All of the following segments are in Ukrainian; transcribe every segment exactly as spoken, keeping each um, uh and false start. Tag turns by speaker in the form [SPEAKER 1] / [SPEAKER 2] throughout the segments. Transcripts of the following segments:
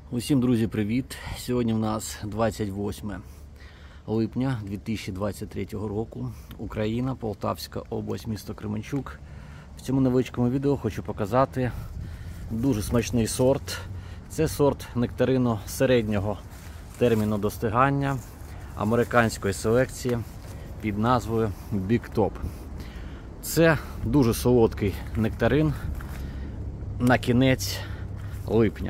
[SPEAKER 1] Усім, друзі, привіт! Сьогодні в нас двадцять восьме липня дві тисячі двадцять третього року. Україна, Полтавська область, місто Кременчук. В цьому невеличкому відео хочу показати дуже смачний сорт. Це сорт нектарину середнього терміну достигання американської селекції під назвою Big Top. Це дуже солодкий нектарин на кінець липня.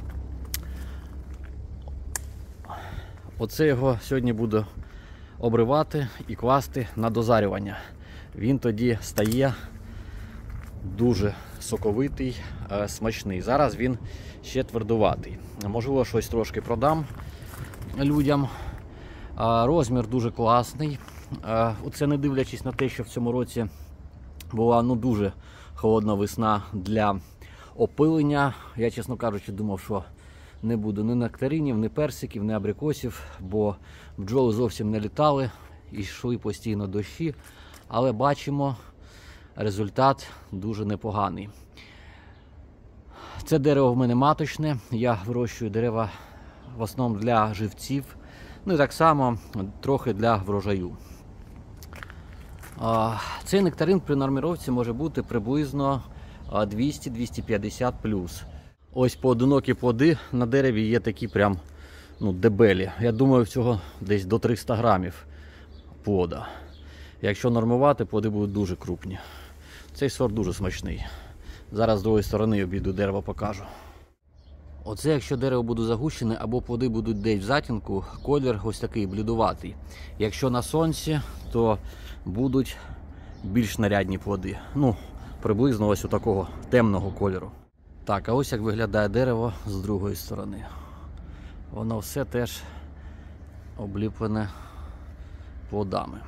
[SPEAKER 1] Оце його сьогодні буду обривати і класти на дозарювання. Він тоді стає дуже соковитий, смачний. Зараз він ще твердуватий. Можливо, щось трошки продам людям. Розмір дуже класний. Оце не дивлячись на те, що в цьому році була ну, дуже холодна весна для опилення. Я, чесно кажучи, думав, що не буде ні нектаринів, ні персиків, ні абрикосів, бо бджоли зовсім не літали, і йшли постійно дощі. Але бачимо, результат дуже непоганий. Це дерево в мене маточне, я вирощую дерева в основному для живців, ну і так само трохи для врожаю. Цей нектарин при норміровці може бути приблизно двісті - двісті п'ятдесят плюс. Ось поодинокі плоди на дереві є такі прям ну, дебелі. Я думаю, всього десь до триста грамів плода. Якщо нормувати, плоди будуть дуже крупні. Цей сорт дуже смачний. Зараз з другої сторони обійду дерево, покажу. Оце якщо дерево буде загущене або плоди будуть десь в затінку, колір ось такий блідуватий. Якщо на сонці, то будуть більш нарядні плоди. Ну, приблизно ось у такого темного кольору. Так, а ось як виглядає дерево з другої сторони. Воно все теж обліплене плодами.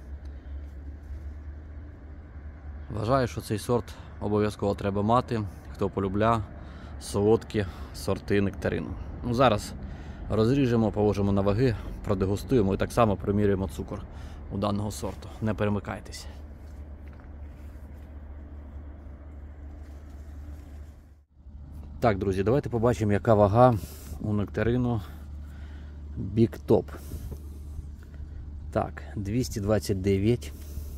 [SPEAKER 1] Вважаю, що цей сорт обов'язково треба мати, хто полюбляє солодкі сорти нектарину. Ну, зараз розріжемо, положимо на ваги, продегустуємо і так само примірюємо цукор у даного сорту. Не перемикайтесь. Так, друзі, давайте побачимо, яка вага у нектарину Big Top. Так, двісті двадцять дев'ять,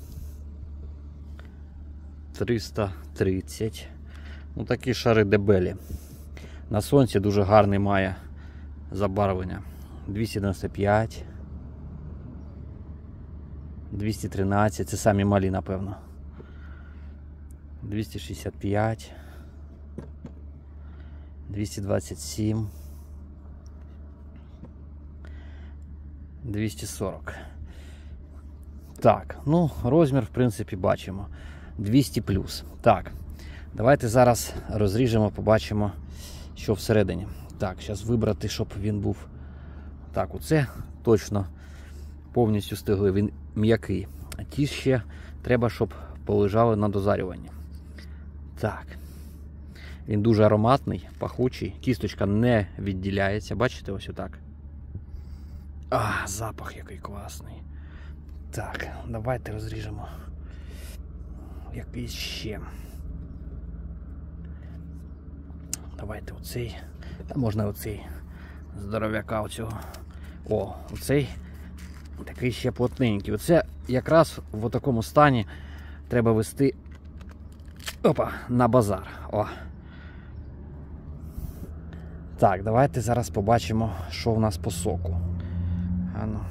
[SPEAKER 1] триста тридцять. Ну, такі шари дебелі. На сонці дуже гарний має забарвлення. двісті дев'яносто п'ять, двісті тринадцять, це самі малі, напевно. двісті шістдесят п'ять. двісті двадцять сім, двісті сорок. Так, ну, розмір, в принципі, бачимо. двісті плюс. Так, давайте зараз розріжемо, побачимо, що всередині. Так, зараз вибрати, щоб він був. Так, оце точно повністю стиглий, він м'який. А ті ще треба, щоб полежали на дозарюванні. Так. Він дуже ароматний, пахучий, кісточка не відділяється, бачите, ось отак. А, запах який класний. Так, давайте розріжемо. Як ще. Давайте оцей, та можна оцей здоров'яка оцього. О, оцей такий ще плотненький. Оце якраз в такому стані треба вести опа, на базар. О. Так, давайте зараз побачимо, що в нас по соку. Ану.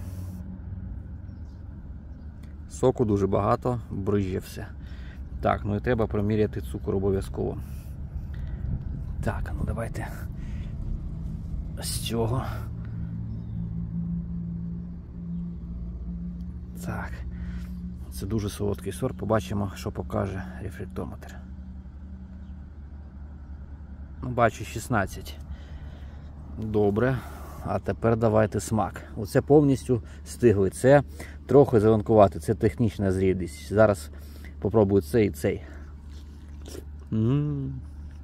[SPEAKER 1] Соку дуже багато, брижє все. Так, ну і треба проміряти цукор обов'язково. Так, ну давайте з цього. Так. Це дуже солодкий сорт. Побачимо, що покаже рефрактометр. Ну, бачу шістнадцять. Добре, а тепер давайте смак. Оце повністю стиглий. Це трохи зеленкувати, це технічна зрілість. Зараз попробую цей і цей. М-м-м.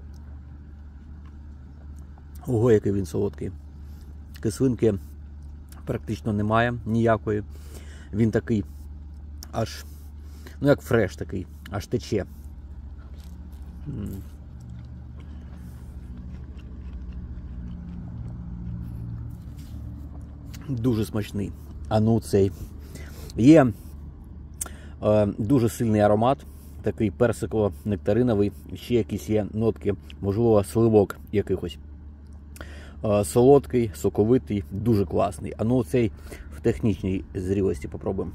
[SPEAKER 1] Ого, який він солодкий. Кислинки практично немає ніякої. Він такий аж, ну як фреш такий, аж тече. М-м. Дуже смачний. А ну цей. Є е, дуже сильний аромат, такий персиково-нектариновий, ще якісь є нотки, можливо, сливок якихось. Е, солодкий, соковитий, дуже класний. А ну цей в технічній зрілості попробуємо.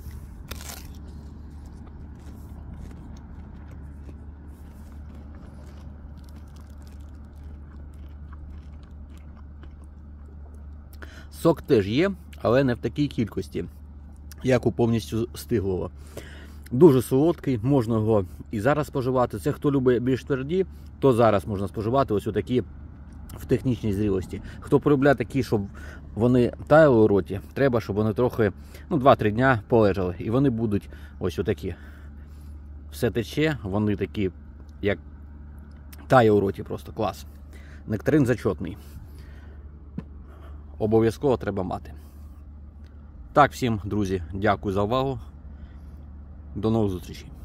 [SPEAKER 1] Сок теж є, але не в такій кількості, як у повністю стиглого. Дуже солодкий, можна його і зараз споживати. Це хто любить більш тверді, то зараз можна споживати ось отакі в технічній зрілості. Хто полюбляє такі, щоб вони таяли у роті, треба, щоб вони трохи, ну, два-три дня полежали. І вони будуть ось отакі. Все тече, вони такі, як тає у роті, просто клас. Нектарин зачетний. Обов'язково треба мати. Так, всім, друзі, дякую за увагу. До нових зустрічей.